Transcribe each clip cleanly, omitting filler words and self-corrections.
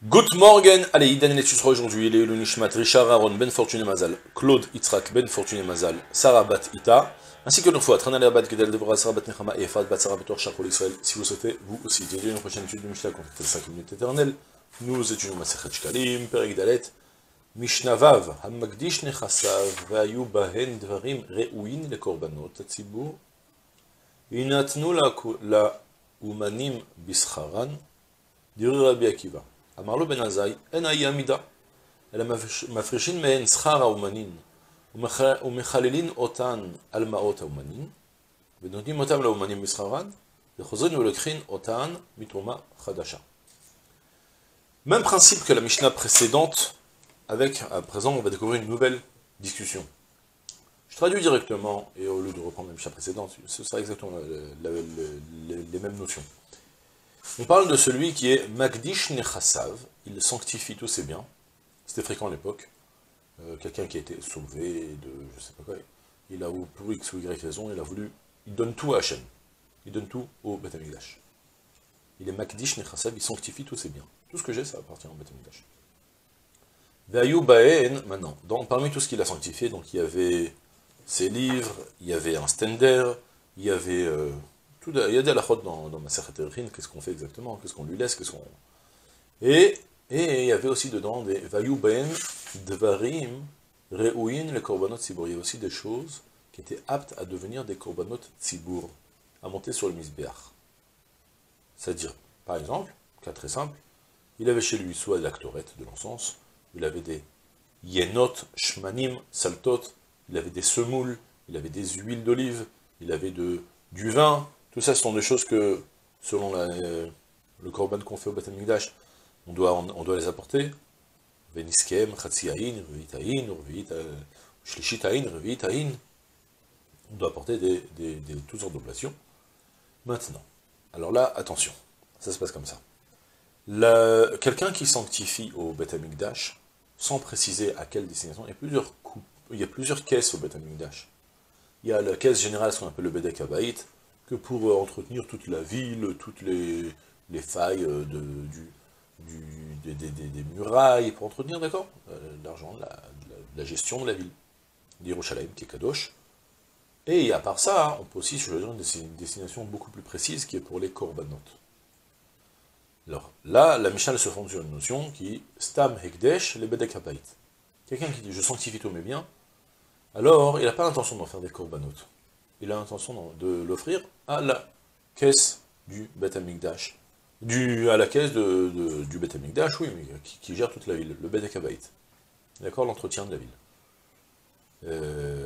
Good morning, allez, Idan et tu seras aujourd'hui, il est le Nishmat, Richard Aaron, Ben Fortuné Mazal, Claude Yitzhak, Ben Fortuné Mazal, Sarah Bat Ita, ainsi que nos fois, Tranale Abad, Gedel Devorah, Sarah Bat Nechama et Efad Bat Sarah Betor, Shachol Israël, si vous souhaitez, vous aussi, dédiez une prochaine étude de Mishnah, contactez les 5 minutes éternelles, nous étudions Masechet Shkalim, Perek Dalet, Mishnah Vav, Hamagdish Nechasav, Vayu Bahen Dvarim Re'uin, les Korbanot, Tatsibur, Inatnu la Umanim Bischaran, Diri Rabbi Akiva. אמר לו בן עזאי, אין היה מידה, אלא מפרישין מהן שכר האומנין, ומחללין אותן על מעות האומנין, ונותנים אותם לאומנים בשכרן, וחוזרים ולוקחים אותן מתרומה חדשה. Même principe que la Mishnah précédente, avec à présent on va découvrir une nouvelle discussion. Je traduis directement, et au lieu de reprendre la Mishnah précédente, ce sera exactement les mêmes notions. On parle de celui qui est Magdish Nechasav, il sanctifie tous ses biens. C'était fréquent à l'époque. Quelqu'un qui a été sauvé de je sais pas quoi, il a pour X ou Y raison, il donne tout à Hachem. Il donne tout au Beth Amikdash. Il est Magdish Nechasav, il sanctifie tous ses biens. Tout ce que j'ai, ça appartient au Beth Amikdash. Vayu Baen, maintenant, parmi tout ce qu'il a sanctifié, donc il y avait ses livres, il y avait un stender, il y avait... il y a des halachot dans Masechet Erchin, qu'est-ce qu'on fait exactement, qu'est-ce qu'on lui laisse, qu'est-ce qu'on... Et il y avait aussi dedans des Vayu Ben, Dvarim, Re'uin, les korbanot tzibur. Il y avait aussi des choses qui étaient aptes à devenir des korbanot tzibur, à monter sur le misbeach. C'est-à-dire, par exemple, cas très simple, il avait chez lui soit de la ktoret, de l'encens, il avait des yenot, shmanim, saltot, il avait des semoules, il avait des huiles d'olive, il avait du vin. Tout ça, ce sont des choses que, selon le korban qu'on fait au Beth Amikdash, on doit les apporter. Veniskem, Chatziaïn, Revitaïn, Shlishitaïn, Revitaïn. On doit apporter toutes sortes d'oblations. Maintenant, alors là, attention, ça se passe comme ça. Quelqu'un qui sanctifie au Beth Amikdash, sans préciser à quelle destination, il y a plusieurs caisses au Beth Amikdash. Il y a la caisse générale, ce qu'on appelle le Bedek Habayit, que pour entretenir toute la ville, toutes les failles des murailles, pour entretenir, d'accord, l'argent, la gestion de la ville, d'Yerushalayim, qui est Kadosh. Et à part ça, on peut aussi choisir une destination beaucoup plus précise, qui est pour les korbanot. Alors là, la Mishnah se fonde sur une notion qui, Stam Hekdesh, les Bedek Habayit. Quelqu'un qui dit, je sanctifie tous mes biens, alors il n'a pas l'intention d'en faire des korbanot. Il a l'intention de l'offrir à la caisse du Beth Amikdash. À la caisse du Beth Amikdash, oui, mais qui gère toute la ville, le Bedek Habayit. D'accord, l'entretien de la ville.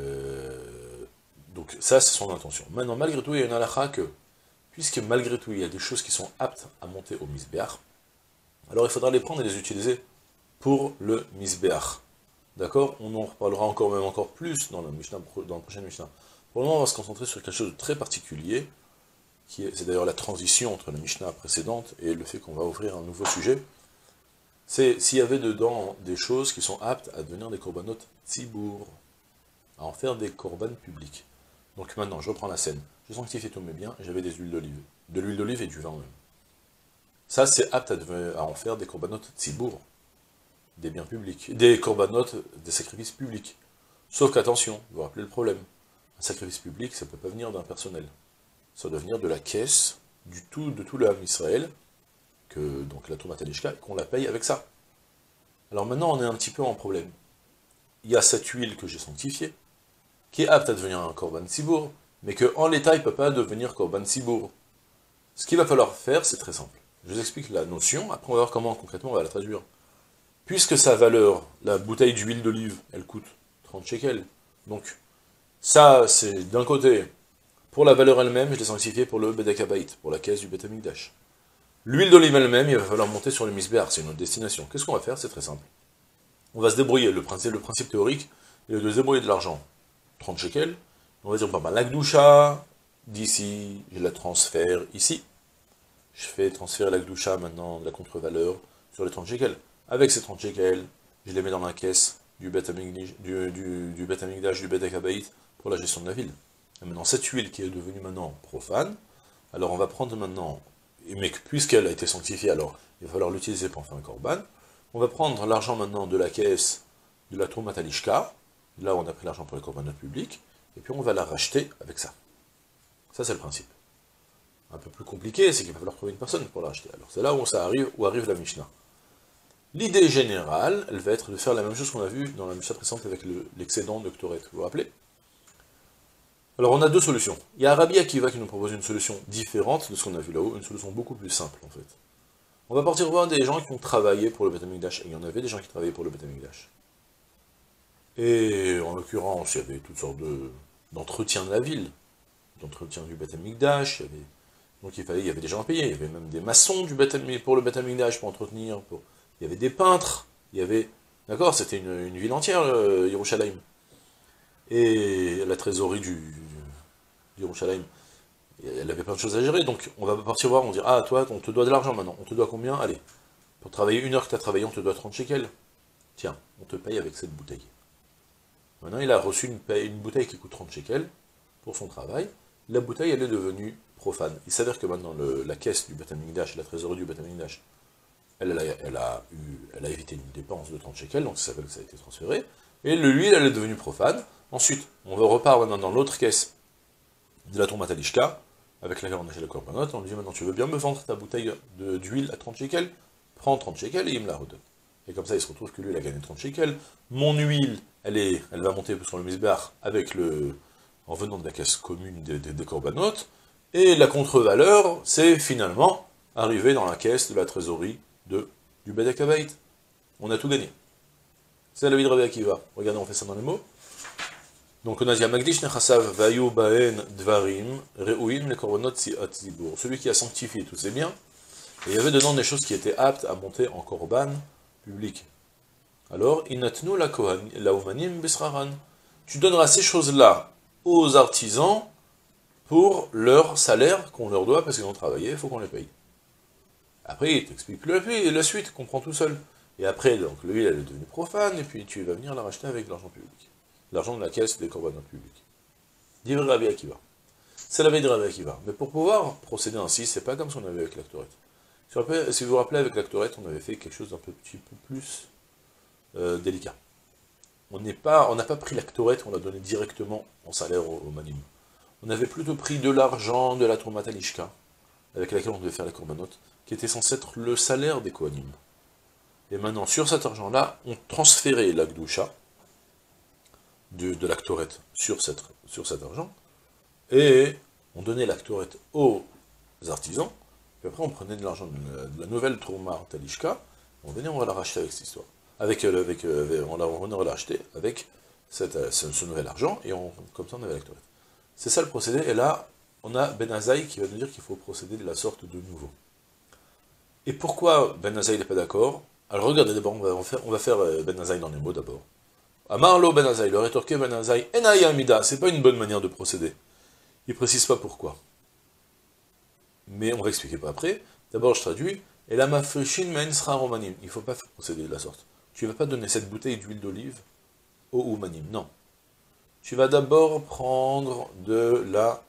Donc ça, c'est son intention. Maintenant, malgré tout, il y a une halakha que, puisque malgré tout, il y a des choses qui sont aptes à monter au Misbeach, alors il faudra les prendre et les utiliser pour le Misbeach. D'accord, on en reparlera encore plus dans la prochaine Mishnah. Pour le moment, on va se concentrer sur quelque chose de très particulier, c'est d'ailleurs la transition entre la Mishnah précédente et le fait qu'on va ouvrir un nouveau sujet. C'est s'il y avait dedans des choses qui sont aptes à devenir des korbanot tzibur, à en faire des korban publics. Donc maintenant, je reprends la scène. Je sanctifie tous mes biens, j'avais des huiles d'olive. De l'huile d'olive et du vin même. Ça, c'est apte à en faire des korbanot tzibur, des biens publics, des korbanot, des sacrifices publics. Sauf qu'attention, vous vous rappelez le problème. Un sacrifice public, ça ne peut pas venir d'un personnel. Ça doit venir de la caisse, de tout le Ham Israël, donc la Troumat Halishka, et qu'on la paye avec ça. Alors maintenant, on est un petit peu en problème. Il y a cette huile que j'ai sanctifiée, qui est apte à devenir un korban tzibur, mais qu'en l'état, il ne peut pas devenir korban tzibur. Ce qu'il va falloir faire, c'est très simple. Je vous explique la notion, après on va voir comment concrètement on va la traduire. Puisque sa valeur, la bouteille d'huile d'olive, elle coûte 30 shekels, donc ça, c'est d'un côté, pour la valeur elle-même, je l'ai sanctifié pour le Bedek Habayit, pour la caisse du Beth Amikdash. L'huile d'olive elle-même, il va falloir monter sur le Misbeach, c'est une autre destination. Qu'est-ce qu'on va faire? C'est très simple. On va se débrouiller, le principe théorique, il est de se débrouiller de l'argent. 30 shekels, on va dire, bah, la Gdusha, d'ici, je la transfère ici. Je fais transférer la Gdusha maintenant, de la contre-valeur, sur les 30 shekels. Avec ces 30 shekels, je les mets dans la caisse du Beth Amikdash, du Bedek Habayit, pour la gestion de la ville. Et maintenant, cette huile qui est devenue maintenant profane, alors on va prendre maintenant, mais puisqu'elle a été sanctifiée, alors il va falloir l'utiliser pour faire un korban. On va prendre l'argent maintenant de la caisse de la Troumat Alishka, là où on a pris l'argent pour les korbanot publics, et puis on va la racheter avec ça. Ça c'est le principe. Un peu plus compliqué, c'est qu'il va falloir trouver une personne pour la racheter. Alors c'est là où arrive la Mishnah. L'idée générale, elle va être de faire la même chose qu'on a vu dans la Mishnah précédente avec l'excédent de Ktoret, vous vous rappelez? Alors on a deux solutions. Il y a Rabbi Akiva qui nous propose une solution différente de ce qu'on a vu là-haut, une solution beaucoup plus simple en fait. On va partir voir des gens qui ont travaillé pour le Beth Amikdash, et il y en avait des gens qui travaillaient pour le Beth Amikdash. Et en l'occurrence, il y avait toutes sortes d'entretiens de la ville, d'entretien du Beth Amikdash, donc il y avait des gens à payer, il y avait même des maçons pour le Beth Amikdash pour entretenir, il y avait des peintres, il y avait... D'accord, c'était une ville entière, Yerushalayim. Et la trésorerie du Yerushalayim, elle avait plein de choses à gérer, donc on va partir voir, on dit, ah toi, on te doit de l'argent maintenant, on te doit combien? Allez, pour travailler une heure que tu as travaillé, on te doit 30 shekels. Tiens, on te paye avec cette bouteille. Maintenant, il a reçu une bouteille qui coûte 30 shekels pour son travail, la bouteille, elle est devenue profane. Il s'avère que maintenant, la caisse du Beth Amikdash, la trésorerie du Beth Amikdash, elle a évité une dépense de 30 shekels, donc ça s'appelle que ça a été transféré, et l'huile, elle est devenue profane. Ensuite, on repart maintenant dans l'autre caisse de la Troumat Alishka, avec laquelle on a acheté le korbanot, on lui dit maintenant, tu veux bien me vendre ta bouteille d'huile à 30 shekels? Prends 30 shekels et il me la redonne. Et comme ça, il se retrouve que lui, il a gagné 30 shekels. Mon huile, elle va monter sur le misbar en venant de la caisse commune des korbanot, et la contre-valeur, c'est finalement arrivé dans la caisse de la trésorerie du Bedek Habayit. On a tout gagné. C'est la vie de Rabbi Akiva. Regardez, on fait ça dans les mots. Donc on a dit, Magdish nechasav vayu baen dvarim reuim le korbanot siat zibur. Celui qui a sanctifié tous ses biens, et il y avait dedans des choses qui étaient aptes à monter en korban public. Alors, inatnu la umanim bisraran. Tu donneras ces choses-là aux artisans pour leur salaire qu'on leur doit parce qu'ils ont travaillé, il faut qu'on les paye. Après, il t'explique la suite, comprend tout seul. Et après, donc, l'huile, elle est devenue profane, et puis tu vas venir la racheter avec l'argent public. L'argent de la caisse des korbanot publics. Dit Rabbi Akiva. C'est la veille de Rabbi Akiva. Mais pour pouvoir procéder ainsi, c'est pas comme ce qu'on avait avec l'actorette. Si vous vous rappelez, avec l'actorette, on avait fait quelque chose d'un petit peu plus délicat. On n'a pas pris l'actorette, on l'a donné directement en salaire au manim. On avait plutôt pris de l'argent de la Troumat Alishka, avec laquelle on devait faire les korbanot, qui était censé être le salaire des kohanim. Et maintenant, sur cet argent-là, on transférait la gdusha de l'actorette sur cet argent, et on donnait l'actorette aux artisans, puis après on prenait de l'argent de la nouvelle Troumat Alishka, on va la racheter avec cette histoire. On va la racheter avec ce nouvel argent, et comme ça on avait l'actorette. C'est ça le procédé, et là, on a Ben Azaï qui va nous dire qu'il faut procéder de la sorte de nouveau. Et pourquoi Ben Azaï n'est pas d'accord? Alors regardez d'abord, on va faire Ben Azaï dans les mots d'abord. Amarlo Ben Azaï, le rétorqué Ben Azaï, Enaya Amida, c'est pas une bonne manière de procéder. Il précise pas pourquoi. Mais on va expliquer pas après. D'abord je traduis, et la mafreshin men sera romanim. Il ne faut pas faire procéder de la sorte. Tu ne vas pas donner cette bouteille d'huile d'olive au Umanim, non. Tu vas d'abord prendre de la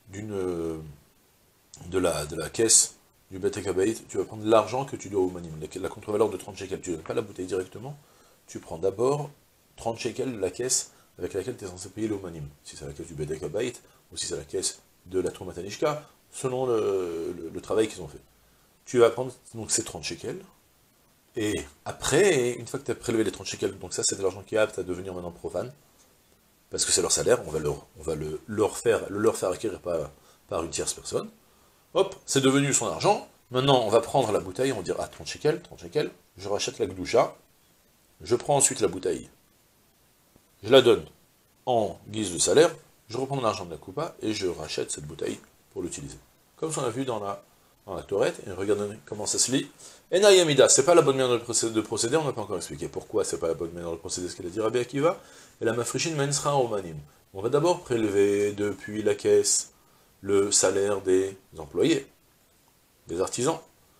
caisse du Bedek Habayit, tu vas prendre l'argent que tu dois au Umanim, la contre-valeur de 30 shekels. Tu ne donnes pas la bouteille directement, tu prends d'abord 30 shekels de la caisse avec laquelle tu es censé payer le Umanim. Si c'est la caisse du Bedek Habayit, ou si c'est la caisse de la Troumat Alishka, selon le travail qu'ils ont fait. Tu vas prendre donc ces 30 shekels, et après, une fois que tu as prélevé les 30 shekels, donc ça c'est de l'argent qui est apte à devenir maintenant profane, parce que c'est leur salaire, on va leur faire acquérir par une tierce personne. Hop, c'est devenu son argent. Maintenant, on va prendre la bouteille, on va dire, ah, 30 shekels, je rachète la gdusha, je prends ensuite la bouteille, je la donne en guise de salaire, je reprends l'argent de la coupa, et je rachète cette bouteille pour l'utiliser. Comme on a vu dans la Torah, et regardez comment ça se lit. Enayamida, c'est pas la bonne manière de procéder, on n'a pas encore expliqué pourquoi c'est pas la bonne manière de procéder, ce qu'il a dit Rabbi Akiva, et la mafrishin mensra romanim. On va d'abord prélever depuis la caisse le salaire des employés, des artisans.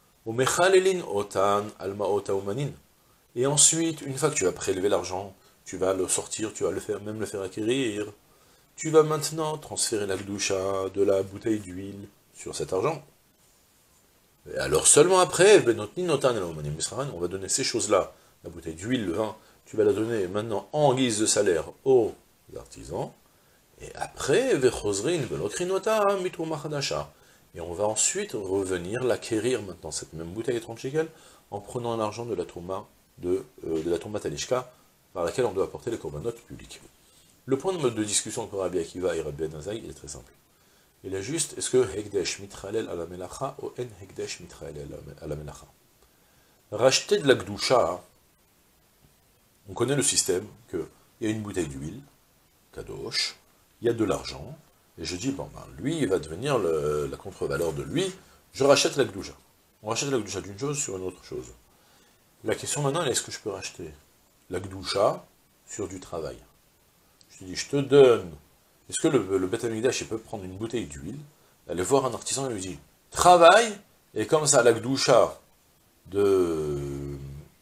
Et ensuite, une fois que tu as prélevé l'argent, tu vas le sortir, tu vas même le faire acquérir, tu vas maintenant transférer la gdusha de la bouteille d'huile sur cet argent. Et alors seulement après, on va donner ces choses-là, la bouteille d'huile, le vin, tu vas la donner maintenant en guise de salaire aux artisans, et après, et on va ensuite revenir l'acquérir maintenant, cette même bouteille de 30 shekels, en prenant l'argent de la Touma, de la Touma Talishka, par laquelle on doit apporter les corbanotes publics. Le point de discussion entre Rabbi Akiva et Rabbi Ben Azaï est très simple. Il est juste, est-ce que Hekdesh mitralel à la melacha ou en Hekdesh mitralel à la melacha? Racheter de la Gdusha, on connaît le système, qu'il y a une bouteille d'huile, Kadosh, il y a de l'argent, et je dis, bon, ben, lui, il va devenir la contre-valeur de lui, je rachète la Gdusha. On rachète la Gdusha d'une chose sur une autre chose. La question maintenant, est-ce que je peux racheter la Gdusha sur du travail? Je te dis, je te donne. Est-ce que le Beth Amikdash, il peut prendre une bouteille d'huile, aller voir un artisan et lui dire, travaille, et comme ça, la Gdusha de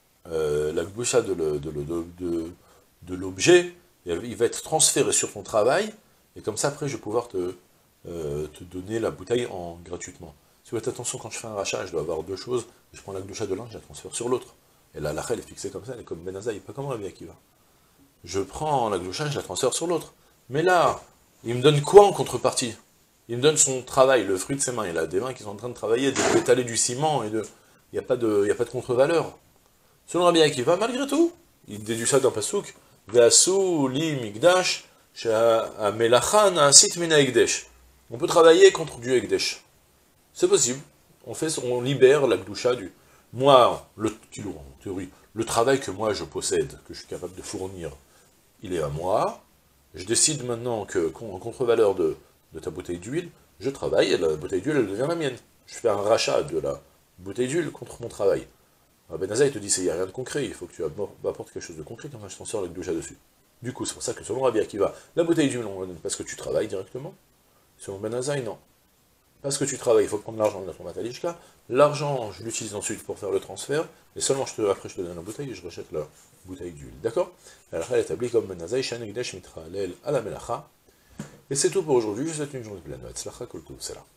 l'objet, il va être transféré sur ton travail, et comme ça, après, je vais pouvoir te donner la bouteille gratuitement. Si vous faites attention, quand je fais un rachat, je dois avoir deux choses, je prends la Gdusha de l'un, je la transfère sur l'autre. Et là, la elle est fixée comme ça, elle est comme Ben Azaï, pas comme Rabbi Akiva. Je prends la Gdusha, je la transfère sur l'autre. Mais là, il me donne quoi en contrepartie? Il me donne son travail, le fruit de ses mains. Il a des mains qui sont en train de travailler, d'étaler du ciment, et il n'y a pas de contre-valeur. Selon Rabbi Akiva, malgré tout, il déduit ça d'un pasouk, Ve'asu li migdash, she'amelacha na'asit min ha'ekdesh. On peut travailler contre du hekdesh. C'est possible. On libère la gdusha du... Moi, en théorie, le travail que moi je possède, que je suis capable de fournir, il est à moi. Je décide maintenant que, en contre-valeur de ta bouteille d'huile, je travaille, et la bouteille d'huile, elle devient la mienne. Je fais un rachat de la bouteille d'huile contre mon travail. Ben Azaï te dit, il n'y a rien de concret, il faut que tu apportes quelque chose de concret, comme ça je t'en sors la gdusha dessus. Du coup, c'est pour ça que selon Rabbi Akiva, la bouteille d'huile, on la donne parce que tu travailles directement. Selon Ben Azaï, non. Parce que tu travailles, il faut prendre l'argent de la Touma Talishka. L'argent, je l'utilise ensuite pour faire le transfert, et seulement après je te donne la bouteille et je rachète la bouteille d'huile. D'accord? Alors elle est établie comme Ben Azaï, Shan Egdesh Mitralel à la Melacha. Et c'est tout pour aujourd'hui, je vous souhaite une journée pleine. Tzlacha Kol Tov, c'est là.